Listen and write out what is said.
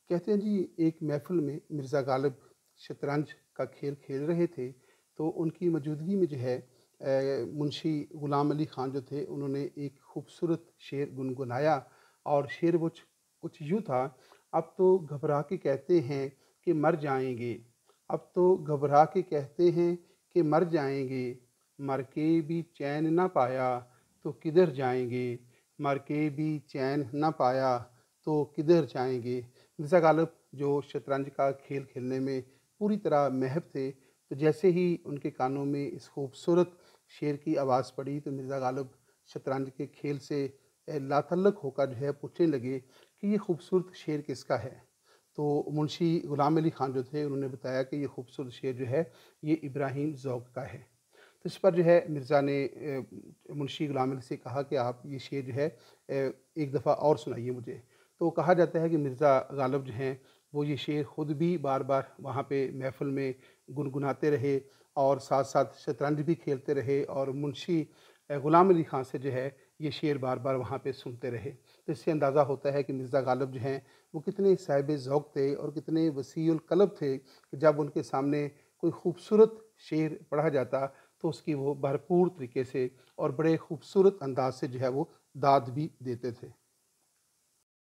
کہتے ہیں جی ایک محفل میں مرزا غالب شطرنج کا کھیل کھیل رہے تھے، تو ان کی موجودگی میں جو ہے منشی غلام علی خان جو تھے انہوں نے ایک خوبصورت شعر گنگنایا، اور شعر وہ کچھ یوں تھا: اب تو گھبرا کے کہتے ہیں کہ مر جائیں گے، اب تو گھبرا کے کہتے ہیں کہ مر جائیں گے، مر کے بھی چین نہ پایا تو کدھر جائیں گے، مر کے بھی چین نہ پایا تو کدھر جائیں گے۔ مرزا غالب جو شطرنج کا کھیل کھیلنے میں پوری طرح ماہر تھے، تو جیسے ہی ان کے کانوں میں اس خوبصورت شعر کی آواز پڑی تو مرزا غالب شطرنج کے کھیل سے لاتعلق ہو کر جو ہے پوچھنے لگے کہ یہ خوبصورت شعر کس کا ہے؟ تو منشی غلام علی خان جو تھے انہوں نے بتایا کہ یہ خوبصورت شعر جو ہے یہ ابراہیم ذوق کا ہے۔ تو اس پر جو ہے مرزا نے منشی غلام علی سے کہا کہ آپ یہ شعر جو ہے ایک دفعہ اور سنائیے مجھے۔ تو کہا جاتا ہے کہ مرزا غالب جو ہیں وہ یہ شعر خود بھی بار بار وہاں پہ محفل میں گنگناتے رہے، اور ساتھ ساتھ شطرنج بھی کھیلتے رہے، اور منشی غلام علی خان سے جو ہے یہ شعر بار بار وہاں پہ سنتے رہے۔ تو اس سے اندازہ ہوتا ہے کہ مرزا غالب جو ہیں وہ کتنے صاحب ذوق تھے اور کتنے وسیع القلب تھے کہ جب ان کے سامنے کوئی خوبصورت شعر پڑھا جاتا تو اس کی وہ بھرپور طریقے سے اور بڑے خوبصورت انداز سے جو ہے وہ داد بھی دیتے تھے۔